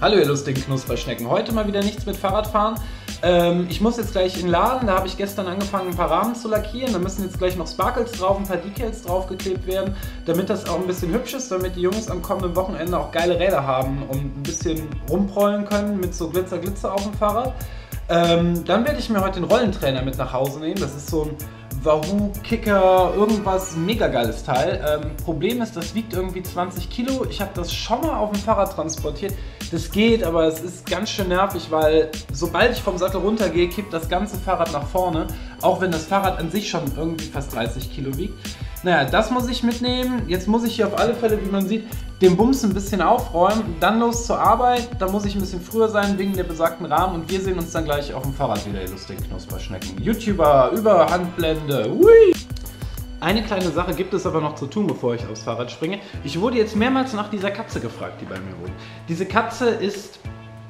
Hallo ihr lustigen Knusperschnecken, heute mal wieder nichts mit Fahrradfahren. Ich muss jetzt gleich in den Laden, da habe ich gestern angefangen ein paar Rahmen zu lackieren. Da müssen jetzt gleich noch Sparkles drauf, ein paar Decals draufgeklebt werden, damit das auch ein bisschen hübsch ist, damit die Jungs am kommenden Wochenende auch geile Räder haben und ein bisschen rumprollen können mit so Glitzer auf dem Fahrrad. Dann werde ich mir heute den Rollentrainer mit nach Hause nehmen, das ist so ein Wahoo, Kicker, irgendwas mega geiles Teil. Problem ist, das wiegt irgendwie 20 Kilo. Ich habe das schon mal auf dem Fahrrad transportiert. Das geht, aber es ist ganz schön nervig, weil sobald ich vom Sattel runtergehe, kippt das ganze Fahrrad nach vorne. Auch wenn das Fahrrad an sich schon irgendwie fast 30 Kilo wiegt. Naja, das muss ich mitnehmen. Jetzt muss ich hier auf alle Fälle, wie man sieht, den Bums ein bisschen aufräumen. Dann los zur Arbeit. Da muss ich ein bisschen früher sein wegen der besagten Rahmen. Und wir sehen uns dann gleich auf dem Fahrrad wieder, ihr lustigen Knusperschnecken. YouTuber, über Handblende. Hui! Eine kleine Sache gibt es aber noch zu tun, bevor ich aufs Fahrrad springe. Ich wurde jetzt mehrmals nach dieser Katze gefragt, die bei mir wohnt. Diese Katze ist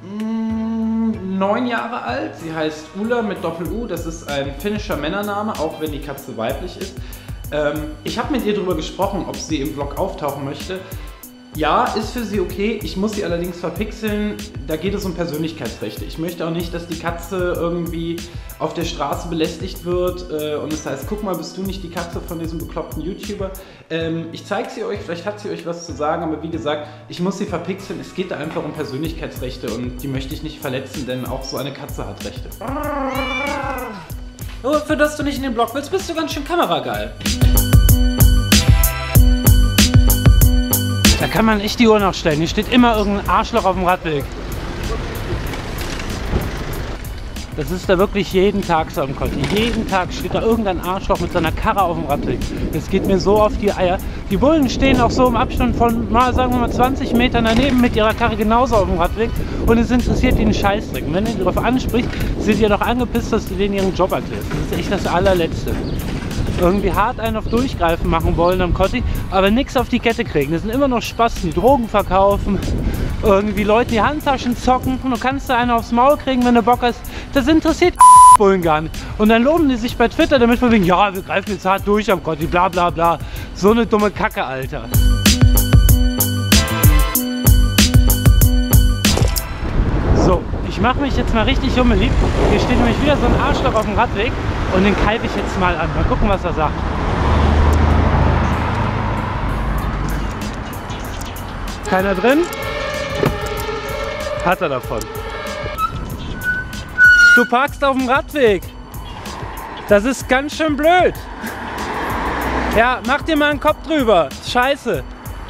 9 Jahre alt. Sie heißt Ula mit Doppel-U. Das ist ein finnischer Männername, auch wenn die Katze weiblich ist. Ich habe mit ihr darüber gesprochen, ob sie im Vlog auftauchen möchte. Ja, ist für sie okay. Ich muss sie allerdings verpixeln. Da geht es um Persönlichkeitsrechte. Ich möchte auch nicht, dass die Katze irgendwie auf der Straße belästigt wird und es heißt, guck mal, bist du nicht die Katze von diesem bekloppten YouTuber? Ich zeige sie euch, vielleicht hat sie euch was zu sagen, aber wie gesagt, ich muss sie verpixeln. Es geht da einfach um Persönlichkeitsrechte und die möchte ich nicht verletzen, denn auch so eine Katze hat Rechte. Oh, für das du nicht in den Vlog willst, bist du ganz schön kamerageil. Da kann man echt die Uhr noch stellen. Hier steht immer irgendein Arschloch auf dem Radweg. Das ist da wirklich jeden Tag so am Kotti. Jeden Tag steht da irgendein Arschloch mit seiner Karre auf dem Radweg. Das geht mir so auf die Eier. Die Bullen stehen auch so im Abstand von, mal sagen wir mal 20 Metern daneben mit ihrer Karre genauso auf dem Radweg. Und es interessiert die einen Scheißdreck. Und wenn du darauf ansprichst, sind die ja doch angepisst, dass du denen ihren Job erklärst. Das ist echt das allerletzte. Irgendwie hart einen auf Durchgreifen machen wollen am Kotti, aber nichts auf die Kette kriegen. Das sind immer noch Spasten, die Drogen verkaufen, irgendwie Leute die Handtaschen zocken und du kannst da einen aufs Maul kriegen, wenn du Bock hast. Das interessiert die Bullen gar nicht. Und dann loben die sich bei Twitter damit von wegen, ja, wir greifen jetzt hart durch am Kotti, bla bla bla. So eine dumme Kacke, Alter. So, ich mache mich jetzt mal richtig unbeliebt. Hier steht nämlich wieder so ein Arschloch auf dem Radweg und den keife ich jetzt mal an. Mal gucken, was er sagt. Keiner drin? Hat er davon. Du parkst auf dem Radweg. Das ist ganz schön blöd. Ja, mach dir mal einen Kopf drüber. Scheiße.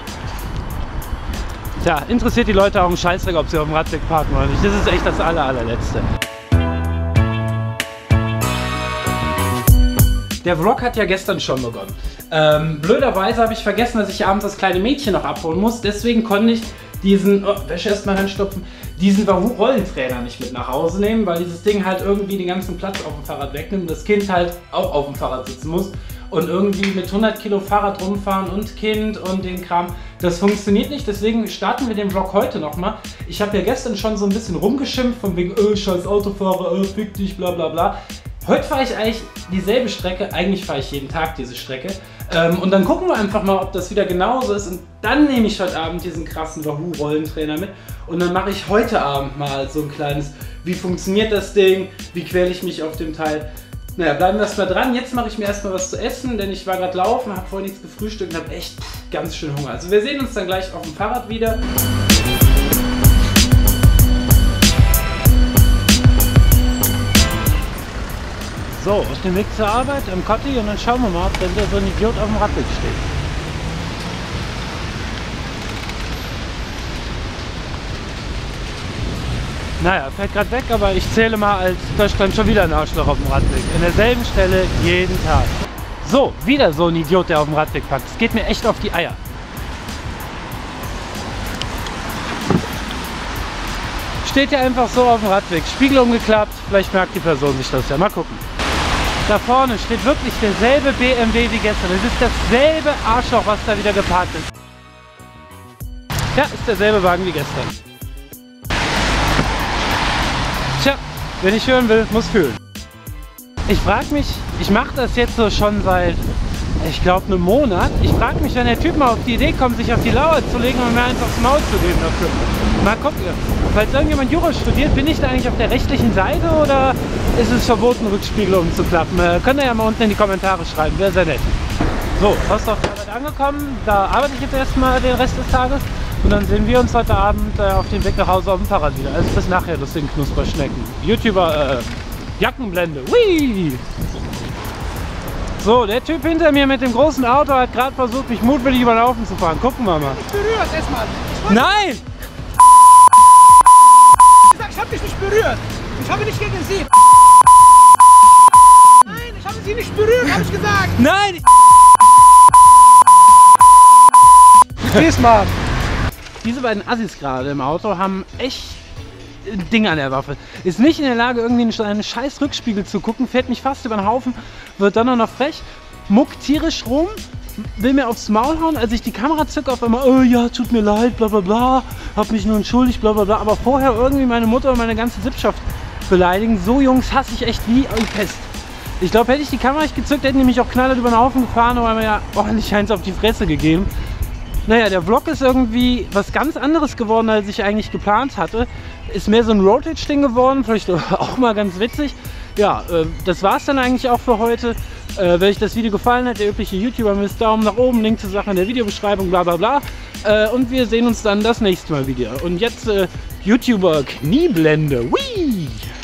Tja, interessiert die Leute auch einen Scheißdreck, ob sie auf dem Radweg parken oder nicht. Das ist echt das allerletzte. Der Vlog hat ja gestern schon begonnen. Blöderweise habe ich vergessen, dass ich abends das kleine Mädchen noch abholen muss. Deswegen konnte ich diesen, Wäsche erstmal reinstopfen, diesen Wahoo Rollentrainer nicht mit nach Hause nehmen, weil dieses Ding halt irgendwie den ganzen Platz auf dem Fahrrad wegnimmt und das Kind halt auch auf dem Fahrrad sitzen muss. Und irgendwie mit 100 Kilo Fahrrad rumfahren und Kind und den Kram, das funktioniert nicht, deswegen starten wir den Vlog heute nochmal. Ich habe ja gestern schon so ein bisschen rumgeschimpft, von wegen, scheiß Autofahrer, fick dich, bla bla bla. Heute fahre ich eigentlich dieselbe Strecke, eigentlich fahre ich jeden Tag diese Strecke. Und dann gucken wir einfach mal, ob das wieder genauso ist und dann nehme ich heute Abend diesen krassen Wahoo Rollentrainer mit und dann mache ich heute Abend mal so ein kleines, wie funktioniert das Ding, wie quäle ich mich auf dem Teil. Naja, bleiben wir erstmal dran. Jetzt mache ich mir erstmal was zu essen, denn ich war gerade laufen, habe vorhin nichts gefrühstückt und habe echt ganz schön Hunger. Also wir sehen uns dann gleich auf dem Fahrrad wieder. So, auf dem Weg zur Arbeit am Kotti und dann schauen wir mal, ob da so ein Idiot auf dem Radweg steht. Naja, fährt gerade weg, aber ich zähle mal, als da stand schon wieder ein Arschloch auf dem Radweg. An derselben Stelle jeden Tag. So, wieder so ein Idiot, der auf dem Radweg packt. Es geht mir echt auf die Eier. Steht ja einfach so auf dem Radweg. Spiegel umgeklappt, vielleicht merkt die Person sich das ja. Mal gucken. Da vorne steht wirklich derselbe BMW wie gestern. Es ist dasselbe Arschloch, was da wieder geparkt ist. Ja, ist derselbe Wagen wie gestern. Tja, wenn ich hören will, muss fühlen. Ich frage mich, ich mache das jetzt so schon seit, ich glaube, einem Monat. Ich frage mich, wenn der Typ mal auf die Idee kommt, sich auf die Lauer zu legen und mir eins aufs Maul zu geben dafür. Mal gucken. Falls irgendjemand Jura studiert, bin ich da eigentlich auf der rechtlichen Seite oder ist es verboten, Rückspiegel umzuklappen? Könnt ihr ja mal unten in die Kommentare schreiben, wäre sehr nett. So, fast auf der Arbeit angekommen. Da arbeite ich jetzt erstmal den Rest des Tages. Und dann sehen wir uns heute Abend auf dem Weg nach Hause auf dem Fahrrad wieder. Also bis nachher, das sind Knusperschnecken. YouTuber, Jackenblende. Hui! So, der Typ hinter mir mit dem großen Auto hat gerade versucht, mich mutwillig über den Haufen zu fahren. Gucken wir mal. Ich berührt erstmal. Nein! Ich habe dich nicht berührt. Ich habe nicht gegen Sie. Nein, ich habe Sie nicht berührt, habe ich gesagt. Nein! Diesmal. Diese beiden Assis gerade im Auto haben echt ein Ding an der Waffe. Ist nicht in der Lage, irgendwie einen scheiß Rückspiegel zu gucken, fährt mich fast über den Haufen, wird dann auch noch frech, muckt tierisch rum, will mir aufs Maul hauen, als ich die Kamera zücke, auf einmal, oh ja, tut mir leid, bla bla bla, hab mich nur entschuldigt, bla bla bla, aber vorher irgendwie meine Mutter und meine ganze Sippschaft beleidigen. So Jungs hasse ich echt wie ein Pest. Ich glaube, hätte ich die Kamera nicht gezückt, hätten die mich auch knallhart über den Haufen gefahren, aber mir ja ordentlich eins auf die Fresse gegeben. Naja, der Vlog ist irgendwie was ganz anderes geworden, als ich eigentlich geplant hatte. Ist mehr so ein Rotage-Ding geworden, vielleicht auch mal ganz witzig. Ja, das war es dann eigentlich auch für heute. Wenn euch das Video gefallen hat, der übliche YouTuber misst Daumen nach oben, Link zur Sache in der Videobeschreibung, bla bla bla. Und wir sehen uns dann das nächste Mal wieder. Und jetzt YouTuber Knieblende. Whee!